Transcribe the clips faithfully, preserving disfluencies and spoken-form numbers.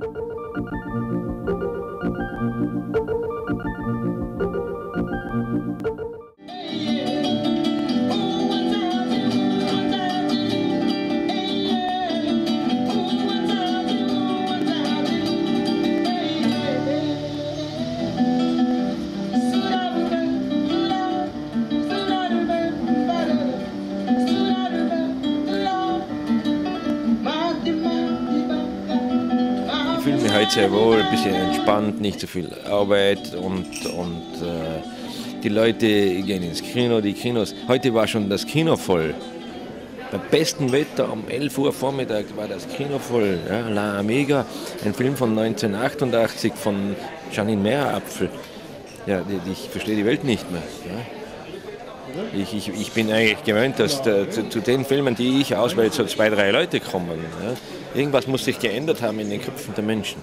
Ich fühle mich heute sehr wohl, ein bisschen entspannt, nicht so viel Arbeit und, und äh, die Leute gehen ins Kino, die Kinos. Heute war schon das Kino voll. Beim besten Wetter um elf Uhr Vormittag war das Kino voll. Ja, La Amiga, ein Film von neunzehnhundertachtundachtzig von Janine Meerapfel. Ja, die, die, ich verstehe die Welt nicht mehr. Ja. Ich, ich, ich bin eigentlich gewöhnt, dass der, zu, zu den Filmen, die ich auswähle, so zwei, drei Leute kommen. Ja. Irgendwas muss sich geändert haben in den Köpfen der Menschen.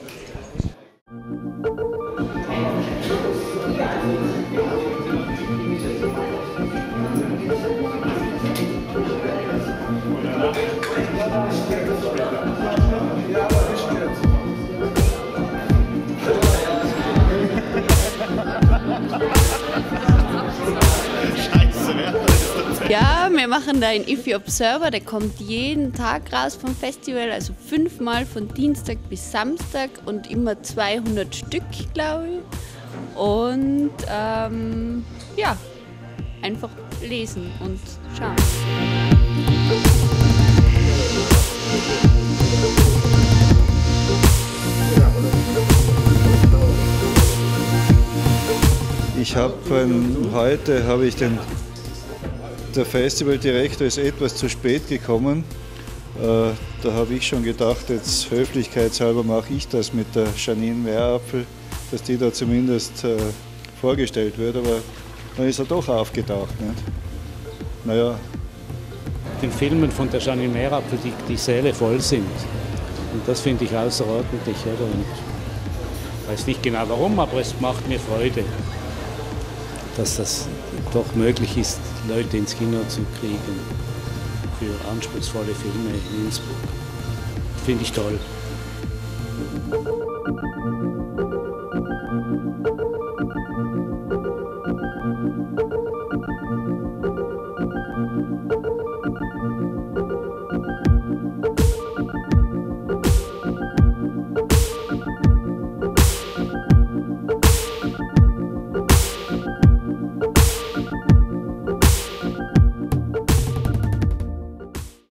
Ja, wir machen da einen Iffy Observer, der kommt jeden Tag raus vom Festival, also fünfmal von Dienstag bis Samstag und immer zweihundert Stück, glaube ich. Und ähm, ja, einfach lesen und schauen. Ich habe ähm, heute habe ich den Der Festivaldirektor ist etwas zu spät gekommen. Äh, da habe ich schon gedacht, jetzt höflichkeitshalber mache ich das mit der Janine Meerapfel, dass die da zumindest äh, vorgestellt wird, aber dann ist er doch aufgetaucht. Nicht? Naja. Den Filmen von der Janine Meerapfel, die die Säle voll sind. Und das finde ich außerordentlich. Oder? Und ich weiß nicht genau warum, aber es macht mir Freude, dass das doch möglich ist, Leute ins Kino zu kriegen für anspruchsvolle Filme in Innsbruck. Finde ich toll.